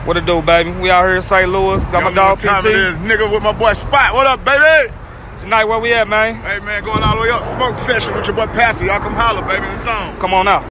What it do, baby? We out here in St. Louis. Got my dog PT. What time it is, nigga, with my boy Spot. What up, baby? Tonight, where we at, man? Hey, man, going all the way up. Smoke session with your boy Pastor. Y'all come holler, baby, in the song. Come on out.